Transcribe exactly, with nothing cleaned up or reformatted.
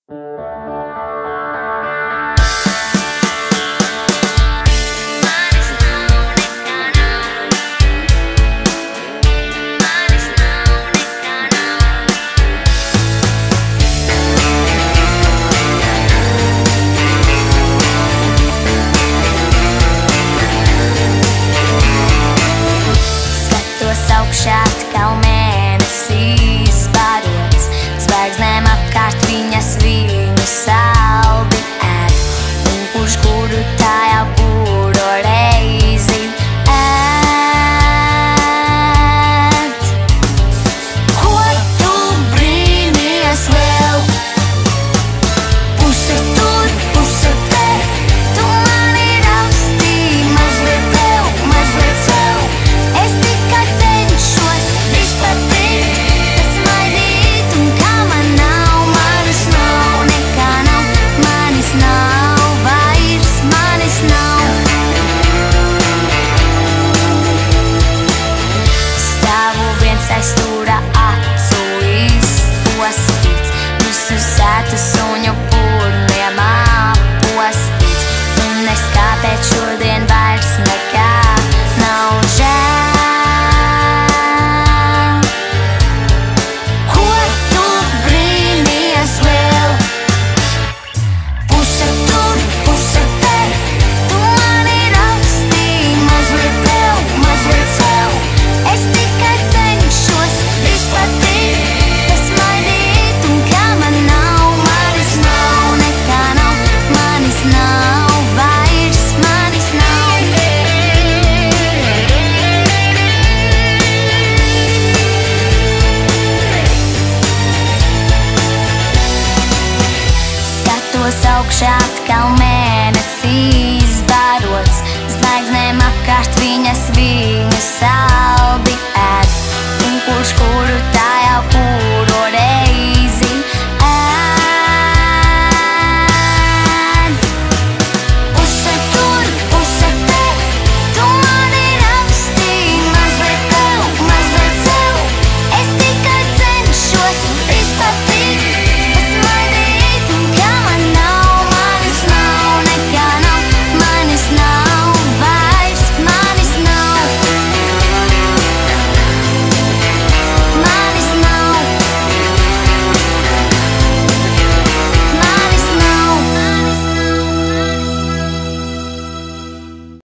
Atkal mēnesis barots, zvaigznēm apkārt viņas viņu saldi ēd. Un kurš kuru tā jau kuru reizi ēd. Ko tu brīnies vēl? Puse tur, puse te, tu mani rakstīji mazliet tev, mazliet sev. Es tikai cenšos izpatikt, tas maidīt, un kā man nav, manis nav, nekā nav, manis nav, vairs manis nav. Stāvu viens aiz stūra, acu izpostīts, visu sētu suņu purniem apostīts, un es kāpēc šodien vairs nekā nav žēl. Ko tu brīnies vēl? Puse tur, puse te, tu mani rakstīji mazliet tev, mazliet sev. Es tikai cenšos izpatikt, tas maidīt, un kā man nav, manis nav, nekā nav, manis nav, vairs manis nav. Skatos augšā, atkal mēnesis barots, zvaigznēm apkārt viņas viņu saldi ēd. Un kurš kuru tā